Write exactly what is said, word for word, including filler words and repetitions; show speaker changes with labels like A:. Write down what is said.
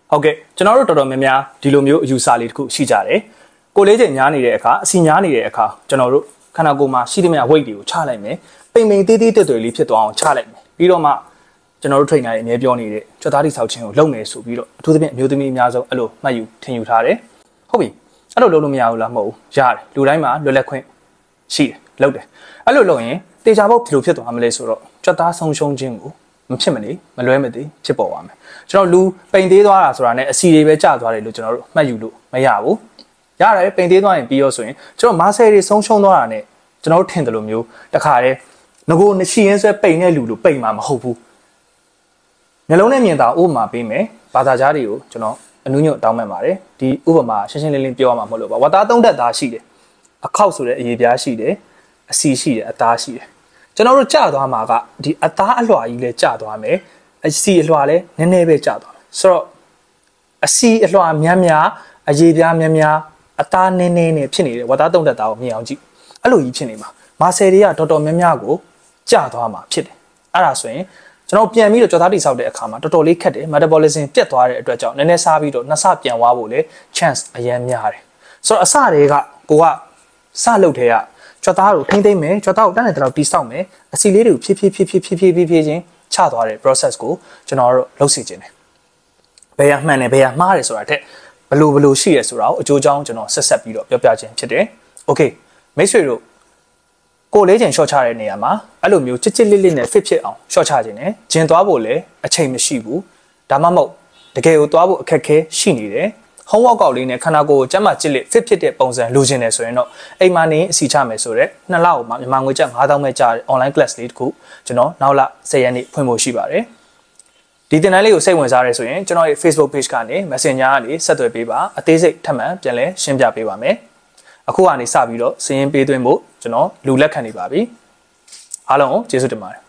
A: ဟုတ်ကဲ့ကျွန်တော်တို့တော်တော်များများဒီလိုမျိုးအယူဆလေးတစ်ခုရှိကြတယ်ကိုလေးချိန်ညားနေတဲ့အခါအစီညားနေတဲ့အခါကျွန်တော်တို့ခန္ဓာကိုယ်မှာရှိသမျှ weight တွေကိုချလိုက်မယ်ပိန်ပိန်သေးသေးတွေ့တွေ့လေးဖြစ်သွားအောင်ချလိုက်မယ်ပြီးတော့မှကျွန်တော်တို့ trainer တွေအမြဲပြောနေတဲ့ကြွက်သားတိဆောက်ခြင်းကိုလုပ်မယ်ဆိုပြီးတော့အထူးသဖြင့်အမျိုးသမီးအများဆုံးအဲ့လိုမှတ်ယူထင်ယူထားတယ်ဟုတ်ပြီအဲ့လိုလုပ်လို့မရဘူးလားမဟုတ်ဘူးရတယ်လူတိုင်းမှာလွယ်လက်ခွင့်ရှိတယ်လုပ်တယ်အဲ့လိုလုပ်ရင်တေချာပေါက်ဒီလိုဖြစ်သွားမလဲဆိုတော့ကြွက်သားဆုံးရှုံးခြင်းကိုမဖြစ်မနေမလွဲမသွေဖြစ်ပေါ်သွားမယ်ကျွန်တော်လူပိန်သေးသွားတာဆိုတာနဲ့အစီတွေပဲကျသွားတယ်လို့ကျွန်တော်တို့မှတ်ယူလို့မရဘူးရတယ်ပိန်သေးသွားရင်ပြီးရောဆိုရင်ကျွန်တော်မာဆယ်တွေဆုံးရှုံးသွားတာနဲ့ကျွန်တော်တို့ထင်တယ်လို့မျိုးတခါတည်းငကိုရှိရင်းဆွဲပိန်တဲ့လူလိုပိန်မှာမဟုတ်ဘူးမျိုးလုံးနဲ့မြင်တာဥပမာပေးမယ်ဘာသာကြားတွေကိုကျွန်တော်အနုညွတ်တောင်းမှန်ပါတယ်ဒီဥပမာရှင်းရှင်းလင်းလင်းပြောရမှာမဟုတ်လို့ပါဝါသားသုံးသက်သားရှိတယ်အခောက်ဆိုတဲ့အရေးပြားရှိတယ်အစီရှိတယ်အသားရှိတယ်ကျွန်တော်တို့ကြာသွားမှာကဒီအသားအလွှာကြီးလဲကြာသွားမယ်အစီအလွှာလဲနည်းနည်းပဲကြာသွားမယ်ဆိုတော့အစီအလွှာများများအရေးပြားများများအသားနည်းနည်းနဲ့ဖြစ်နေတယ်ဝါသားသုံးသက်သားကိုမြင်အောင်ကြည့်အဲ့လိုကြီးဖြစ်နေမှာမာဆယ်တွေကတော်တော်များများကိုကြာသွားမှာဖြစ်တယ်အဲ့ဒါဆိုရင်ကျွန်တော်ပြန်ပြီးတော့ကြော်သားတိဆောက်တဲ့အခါမှာတော်တော်လေးခက်တယ် metabolism ပြတ်သွားတဲ့အတွက်ကြောင့်နည်းနည်းစားပြီးတော့နှစ်ဆပြန်သွားဖို့လေ chance အရင်များတယ်ဆိုတော့အစတွေကကိုကစလုပ်တဲ့ကကြော်သားကိုထိမ့်သိမ့်မယ်ကြော်သားကိုတန်းတဲ့တော့တိဆောက်မယ်အစီလေးတွေကိုဖြည်းဖြည်းဖြည်းဖြည်းဖြည်းဖြည်းဖြည်းဖြည်းချင်းချသွားတဲ့ process ကိုကျွန်တော်တို့လုပ်စီခြင်းတယ်ဘယ်ရမှန်တယ်ဘယ်ရမှားတယ်ဆိုတာတဲ့ဘလို့ဘလို့ရှိရဆိုတာကိုအကျိုးကြောင်းကျွန်တော်ဆက်ဆက်ပြီးတော့ပြောပြခြင်းဖြစ်တယ် okay မိတ်ဆွေတို့ကိုလေးချိန် short ချတဲ့နေရာမှာအဲ့လိုမျိုးချစ်ချစ်လေးလေးနဲ့ fit ဖြစ်အောင် short ချခြင်းနဲ့ဂျင်သွားဖို့လည်းအချိန်မရှိဘူးဒါမှမဟုတ်တကယ်ကိုသွားဖို့အခက်ခဲရှိနေတယ် home workout လေးနဲ့ခန္ဓာကိုယ်ကိုကျန်းမာကြစ်လက် fit ဖြစ်တဲ့ပုံစံလိုချင်တယ်ဆိုရင်တော့အိမ်မှာနေအစီချမယ်ဆိုတော့နှစ်လကိုမှမြန်မာငွေကျပ် ၅ သောင်းပဲကြားတဲ့ online class လေးတစ်ခုကျွန်တော်နောက်လ ၁၀ ရက်နေ့ဖွင့်ဖို့ရှိပါတယ်ဒီတင်တန်းလေးကိုစိတ်ဝင်စားရဲဆိုရင်ကျွန်တော်ရဲ့ Facebook page ကနေ Messenger ကနေဆက်သွယ်ပေးပါအသေးစိတ်ထပ်မံပြန်လဲရှင်းပြပေးပါမယ်အခုကနေစပြီးတော့စည်ရင်းပေးသွင်းဖို့ကျွန်တော်လူလက်ခံနေပါပြီအားလုံးကိုကျေးဇူးတင်ပါတယ်